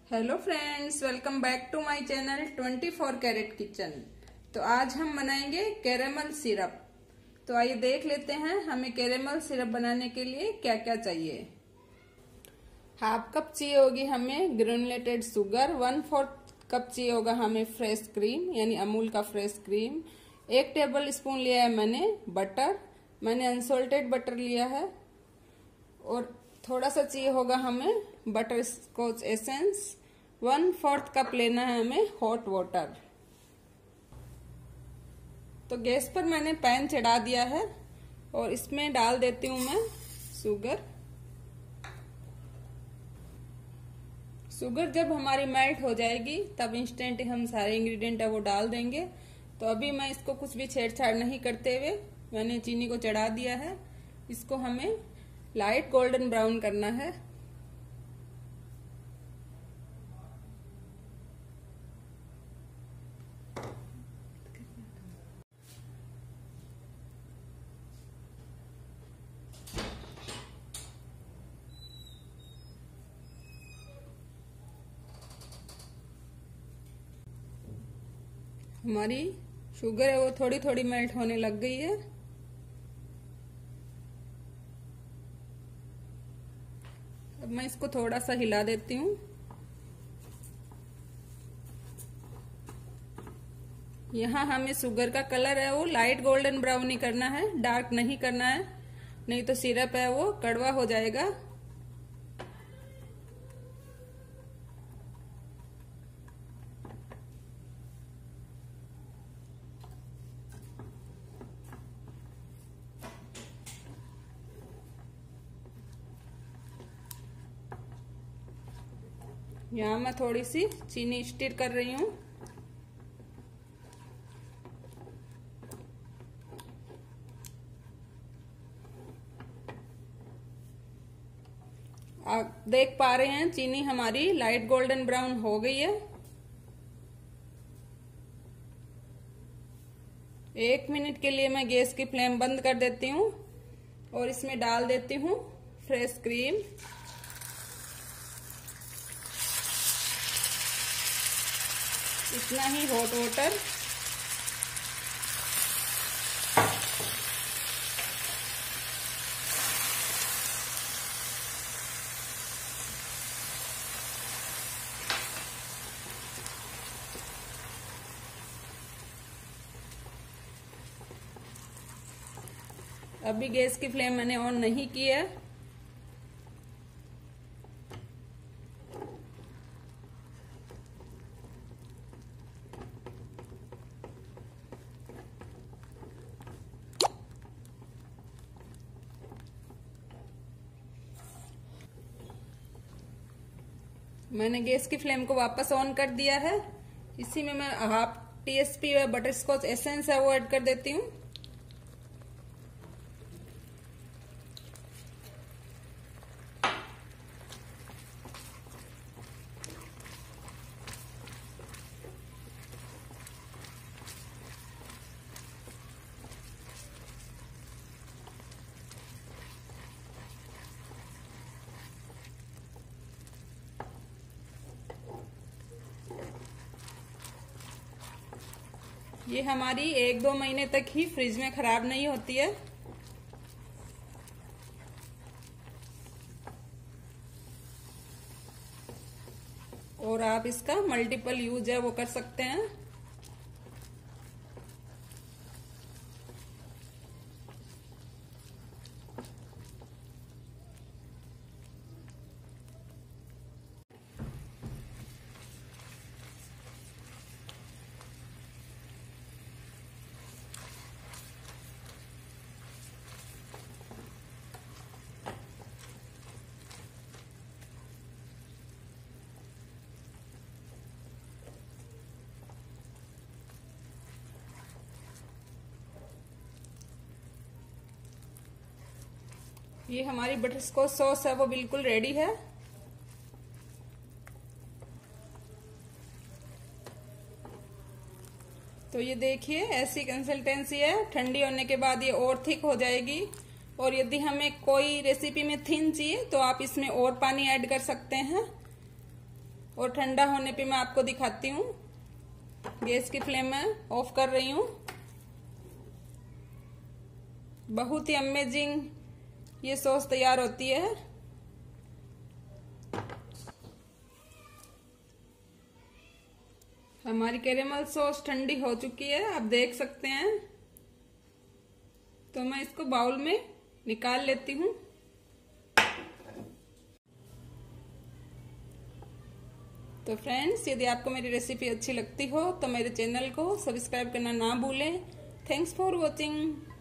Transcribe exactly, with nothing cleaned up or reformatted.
Hello friends, welcome back to my channel twenty four carat kitchen. तो आज हम बनाएंगे कैरेमल सिरप। तो आइए देख लेते हैं हमें कैरेमल सिरप बनाने के लिए क्या क्या चाहिए। हाफ कप चाहिए होगी हमें granulated sugar, one fourth cup चाहिए होगा हमें फ्रेश क्रीम यानी अमूल का फ्रेश क्रीम, एक टेबल स्पून लिया है मैंने बटर, मैंने अनसॉल्टेड बटर लिया है, और थोड़ा सा चाहिए होगा हमें butterscotch essence, one fourth cup लेना है हमें हॉट वाटर। तो गैस पर मैंने पैन चढ़ा दिया है और इसमें डाल देती हूँ मैं शुगर। शुगर जब हमारी मेल्ट हो जाएगी तब इंस्टेंट हम सारे इंग्रेडिएंट है वो डाल देंगे। तो अभी मैं इसको कुछ भी छेड़छाड़ नहीं करते हुए मैंने चीनी को चढ़ा दिया है। इसको हमें लाइट गोल्डन ब्राउन करना है। हमारी शुगर है वो थोड़ी थोड़ी मेल्ट होने लग गई है। अब मैं इसको थोड़ा सा हिला देती हूँ। यहाँ हमें शुगर का कलर है वो लाइट गोल्डन ब्राउन ही करना है, डार्क नहीं करना है, नहीं तो सिरप है वो कड़वा हो जाएगा। यहाँ मैं थोड़ी सी चीनी स्टिर कर रही हूँ। आप देख पा रहे हैं चीनी हमारी लाइट गोल्डन ब्राउन हो गई है। एक मिनट के लिए मैं गैस की फ्लेम बंद कर देती हूँ और इसमें डाल देती हूँ फ्रेश क्रीम। इतना ही हॉट वाटर। अभी गैस की फ्लेम मैंने ऑन नहीं की है। मैंने गैस की फ्लेम को वापस ऑन कर दिया है। इसी में मैं half T S P butterscotch essence है वो ऐड कर देती हूँ। ये हमारी एक दो महीने तक ही फ्रिज में खराब नहीं होती है। और आप इसका मल्टीपल यूज है वो कर सकते हैं। ये हमारी बटर स्कॉच सॉस है वो बिल्कुल रेडी है। तो ये देखिए ऐसी कंसिस्टेंसी है। ठंडी होने के बाद ये और थिक हो जाएगी। और यदि हमें कोई रेसिपी में थिन चाहिए तो आप इसमें और पानी ऐड कर सकते हैं। और ठंडा होने पे मैं आपको दिखाती हूँ। गैस की फ्लेम मैं ऑफ कर रही हूँ। बहुत ही अमेजिंग ये सॉस तैयार होती है। हमारी कैरेमल सॉस ठंडी हो चुकी है, आप देख सकते हैं। तो मैं इसको बाउल में निकाल लेती हूँ। तो फ्रेंड्स, यदि आपको मेरी रेसिपी अच्छी लगती हो तो मेरे चैनल को सब्सक्राइब करना ना भूलें। Thanks for watching.